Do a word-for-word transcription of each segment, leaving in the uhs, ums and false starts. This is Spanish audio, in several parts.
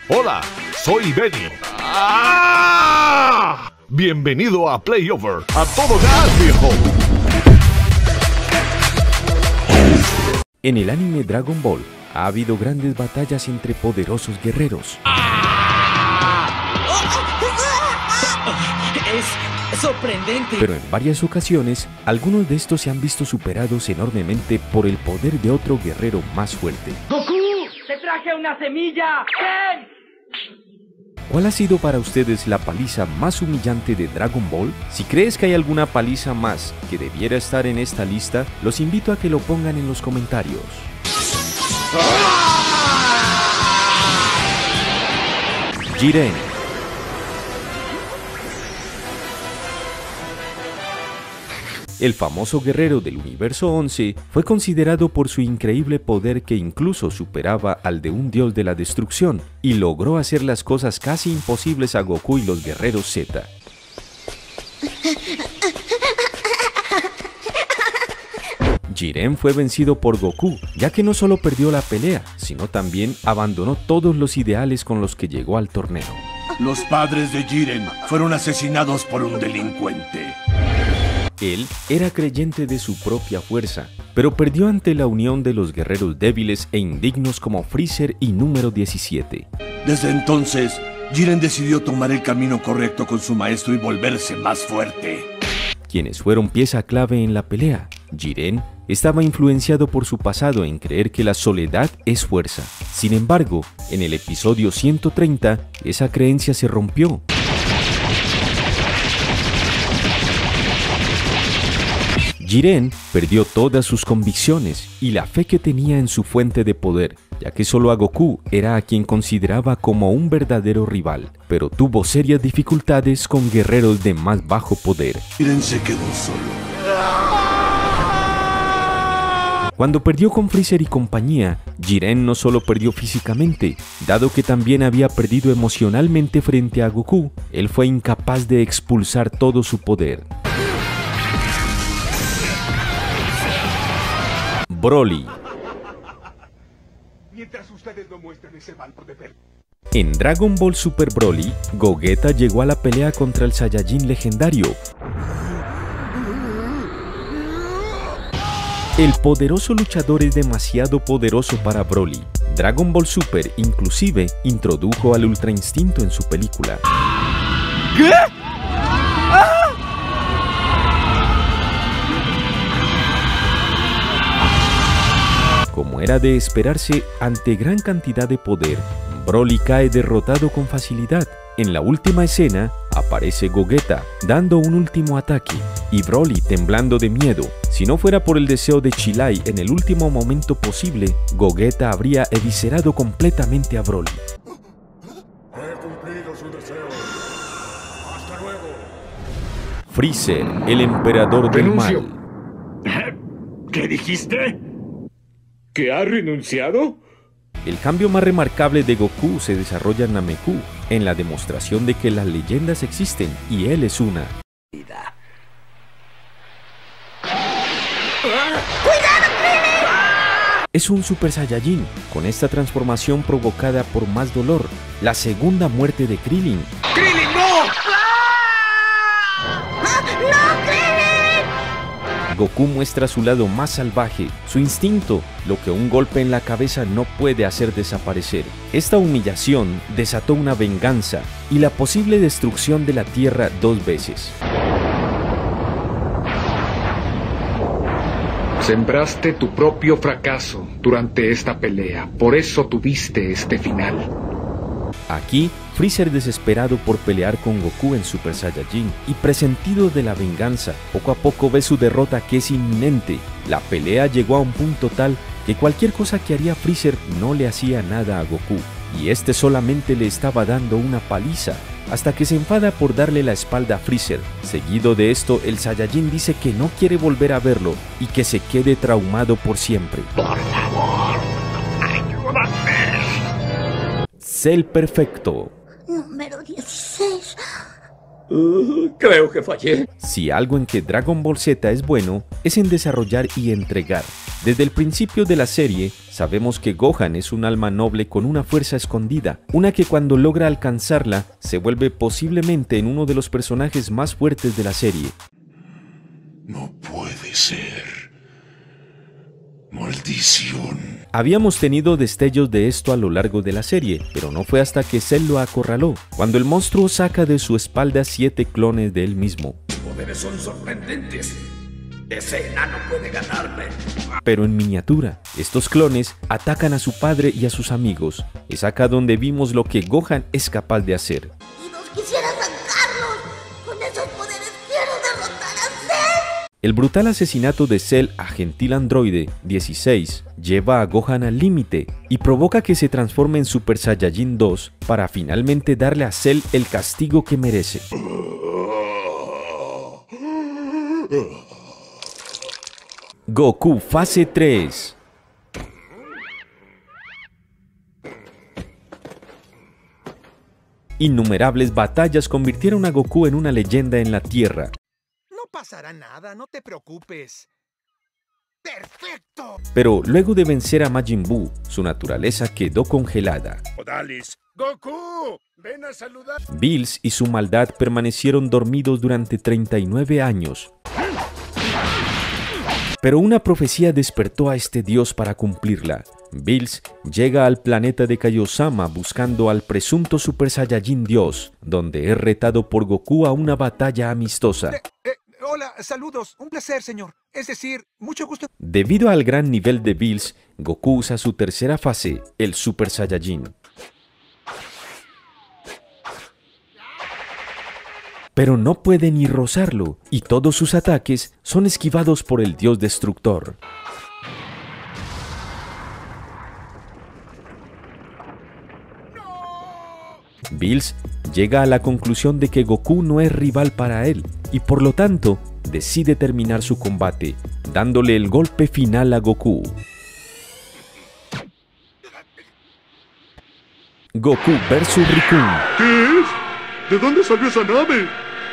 Hola, soy Benny. ¡Ah! Bienvenido a Playover. A todo gas, viejo. En el anime Dragon Ball ha habido grandes batallas entre poderosos guerreros. Es sorprendente. Pero en varias ocasiones, algunos de estos se han visto superados enormemente por el poder de otro guerrero más fuerte. ¡Goku! ¡Te traje una semilla! ¡Ven! ¿Cuál ha sido para ustedes la paliza más humillante de Dragon Ball? Si crees que hay alguna paliza más que debiera estar en esta lista, los invito a que lo pongan en los comentarios. Jiren. El famoso guerrero del universo once fue considerado por su increíble poder que incluso superaba al de un dios de la destrucción y logró hacer las cosas casi imposibles a Goku y los guerreros Z. Jiren fue vencido por Goku, ya que no solo perdió la pelea, sino también abandonó todos los ideales con los que llegó al torneo. Los padres de Jiren fueron asesinados por un delincuente. Él era creyente de su propia fuerza, pero perdió ante la unión de los guerreros débiles e indignos como Freezer y Número diecisiete. Desde entonces, Jiren decidió tomar el camino correcto con su maestro y volverse más fuerte. Quienes fueron pieza clave en la pelea. Jiren estaba influenciado por su pasado en creer que la soledad es fuerza. Sin embargo, en el episodio ciento treinta, esa creencia se rompió. Jiren perdió todas sus convicciones y la fe que tenía en su fuente de poder, ya que solo a Goku era a quien consideraba como un verdadero rival, pero tuvo serias dificultades con guerreros de más bajo poder. Jiren se quedó solo. Cuando perdió con Freezer y compañía, Jiren no solo perdió físicamente, dado que también había perdido emocionalmente frente a Goku, él fue incapaz de expulsar todo su poder. Broly. Mientras ustedes no muestren ese valor de ver. En Dragon Ball Super Broly, Gogeta llegó a la pelea contra el Saiyajin legendario. El poderoso luchador es demasiado poderoso para Broly. Dragon Ball Super inclusive introdujo al Ultra Instinto en su película. ¿Qué? Como era de esperarse, ante gran cantidad de poder, Broly cae derrotado con facilidad. En la última escena, aparece Gogeta, dando un último ataque, y Broly temblando de miedo. Si no fuera por el deseo de Chilai en el último momento posible, Gogeta habría eviscerado completamente a Broly. He cumplido su deseo. Hasta luego. Freezer, el emperador del Renuncio. mal. ¿Qué dijiste? ¿Que ha renunciado? El cambio más remarcable de Goku se desarrolla en Nameku, en la demostración de que las leyendas existen y él es una. Es un Super Saiyajin, con esta transformación provocada por más dolor, la segunda muerte de Krillin. ¡Krillin, no! ¡No, Krillin! Goku muestra su lado más salvaje, su instinto, lo que un golpe en la cabeza no puede hacer desaparecer. Esta humillación desató una venganza y la posible destrucción de la Tierra dos veces. Sembraste tu propio fracaso durante esta pelea, por eso tuviste este final. Aquí, Freezer, desesperado por pelear con Goku en Super Saiyajin y presentido de la venganza, poco a poco ve su derrota que es inminente. La pelea llegó a un punto tal que cualquier cosa que haría Freezer no le hacía nada a Goku, y este solamente le estaba dando una paliza, hasta que se enfada por darle la espalda a Freezer. Seguido de esto, el Saiyajin dice que no quiere volver a verlo y que se quede traumado por siempre. Por favor, ayúdame. Cell perfecto. Número dieciséis. Uh, creo que fallé. Si algo en que Dragon Ball Z es bueno, es en desarrollar y entregar. Desde el principio de la serie, sabemos que Gohan es un alma noble con una fuerza escondida, una que cuando logra alcanzarla, se vuelve posiblemente en uno de los personajes más fuertes de la serie. No puede ser. Maldición. Habíamos tenido destellos de esto a lo largo de la serie, pero no fue hasta que Cell lo acorraló, cuando el monstruo saca de su espalda siete clones de él mismo. Tus poderes son sorprendentes. Ese enano puede ganarme. Pero en miniatura, estos clones atacan a su padre y a sus amigos. Es acá donde vimos lo que Gohan es capaz de hacer. Y nos quisiera sacarlos. Con esos poderes quiero derrotar a Cell. El brutal asesinato de Cell a Gentil Androide dieciséis lleva a Gohan al límite y provoca que se transforme en Super Saiyajin dos para finalmente darle a Cell el castigo que merece. Goku fase tres. Innumerables batallas convirtieron a Goku en una leyenda en la Tierra. No pasará nada, no te preocupes. ¡Perfecto! Pero luego de vencer a Majin Buu, su naturaleza quedó congelada. Odalis. ¡Goku! ¡Ven a saludar! Bills y su maldad permanecieron dormidos durante treinta y nueve años. Pero una profecía despertó a este dios para cumplirla. Bills llega al planeta de Kaiosama buscando al presunto Super Saiyajin Dios, donde es retado por Goku a una batalla amistosa. Eh, eh, hola, saludos, un placer, señor. Es decir, mucho gusto. Debido al gran nivel de Bills, Goku usa su tercera fase, el Super Saiyajin. Pero no puede ni rozarlo, y todos sus ataques son esquivados por el dios destructor. Bills llega a la conclusión de que Goku no es rival para él, y por lo tanto, decide terminar su combate, dándole el golpe final a Goku. Goku versus Rikun. ¿Qué es? ¿De dónde salió esa nave?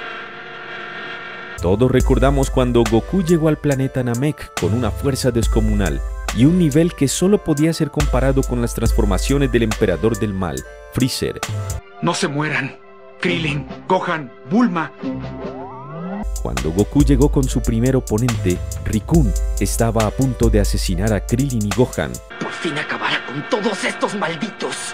Todos recordamos cuando Goku llegó al planeta Namek con una fuerza descomunal y un nivel que solo podía ser comparado con las transformaciones del Emperador del Mal, Freezer. No se mueran. Krillin, Gohan, Bulma. Cuando Goku llegó con su primer oponente, Rikun estaba a punto de asesinar a Krillin y Gohan. Por fin acabará con todos estos malditos.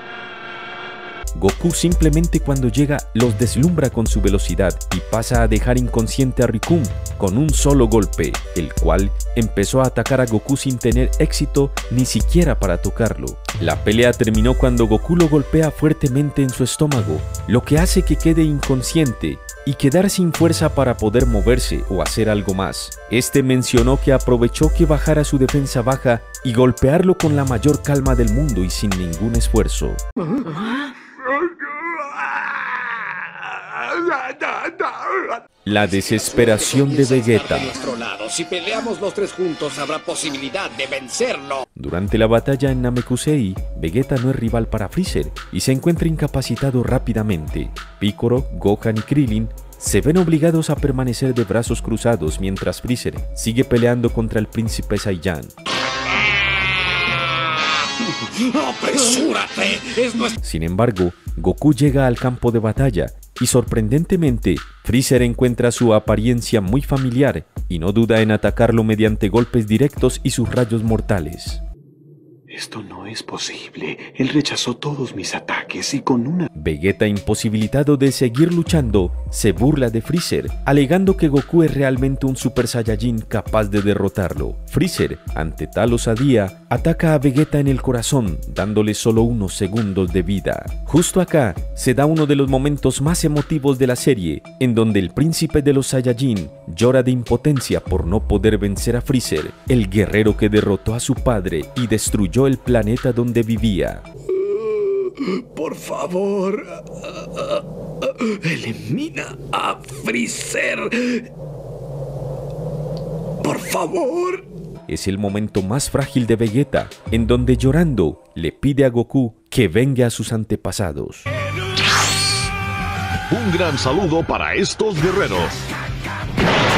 Goku simplemente cuando llega los deslumbra con su velocidad y pasa a dejar inconsciente a Rikun con un solo golpe, el cual empezó a atacar a Goku sin tener éxito ni siquiera para tocarlo. La pelea terminó cuando Goku lo golpea fuertemente en su estómago, lo que hace que quede inconsciente y quedar sin fuerza para poder moverse o hacer algo más. Este mencionó que aprovechó que bajara su defensa baja y golpearlo con la mayor calma del mundo y sin ningún esfuerzo. La desesperación de Vegeta. Si peleamos los tres juntos, habrá posibilidad de vencerlo. Durante la batalla en Namekusei, Vegeta no es rival para Freezer y se encuentra incapacitado rápidamente. Piccolo, Gohan y Krillin se ven obligados a permanecer de brazos cruzados mientras Freezer sigue peleando contra el príncipe Saiyan. ¡Apresúrate! Es nuestro... Sin embargo, Goku llega al campo de batalla y sorprendentemente, Freezer encuentra su apariencia muy familiar y no duda en atacarlo mediante golpes directos y sus rayos mortales. Esto no es posible. Él rechazó todos mis ataques y con una... Vegeta, imposibilitado de seguir luchando, se burla de Freezer, alegando que Goku es realmente un Super Saiyajin capaz de derrotarlo. Freezer, ante tal osadía, ataca a Vegeta en el corazón, dándole solo unos segundos de vida. Justo acá, se da uno de los momentos más emotivos de la serie, en donde el príncipe de los Saiyajin llora de impotencia por no poder vencer a Freezer, el guerrero que derrotó a su padre y destruyó el planeta donde vivía. Por favor, elimina a Freezer. Por favor. Es el momento más frágil de Vegeta, en donde llorando le pide a Goku que vengue a sus antepasados. Un gran saludo para estos guerreros.